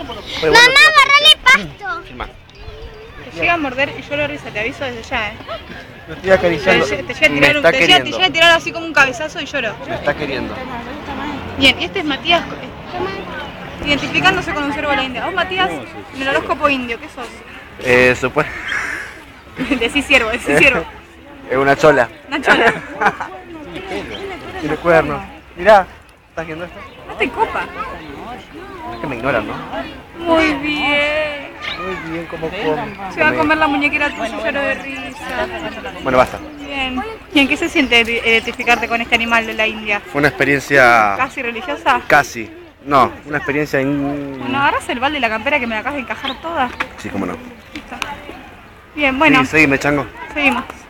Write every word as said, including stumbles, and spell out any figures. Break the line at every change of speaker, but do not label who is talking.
Mamá, agarrale pasto.
Filma.
Te llega a morder y yo lo risa, te aviso desde ya, eh.
Lo estoy acariciando.
Te, te llega a
Me
tirar, un-
está
te llega, te
queriendo.
llega a tirar así como un cabezazo y lloro.
Me está queriendo.
Bien, y este es Matías, eh, identificándose con un ciervo de la India. Vos, Matías, en el horóscopo indio, ¿qué sos?
Eh, supone...
Decís ciervo, decís ciervo.
Es una chola.
Una chola.
Tiene cuernos. Mirá, ¿estás viendo esto?
No te copa.
Es que me ignoran, ¿no?
Muy bien.
Muy bien, como come.
Se va a comer la muñequera tuya, lloro de risa.
Bueno, basta.
Bien. ¿Y en qué se siente identificarte con este animal de la India?
Fue una experiencia...
¿Casi religiosa?
Casi. No, una experiencia... In...
Bueno, agarras el balde de la campera que me la acabas de encajar toda.
Sí, cómo no.
Listo. Bien, bueno,
Sí, seguime, chango.
seguimos.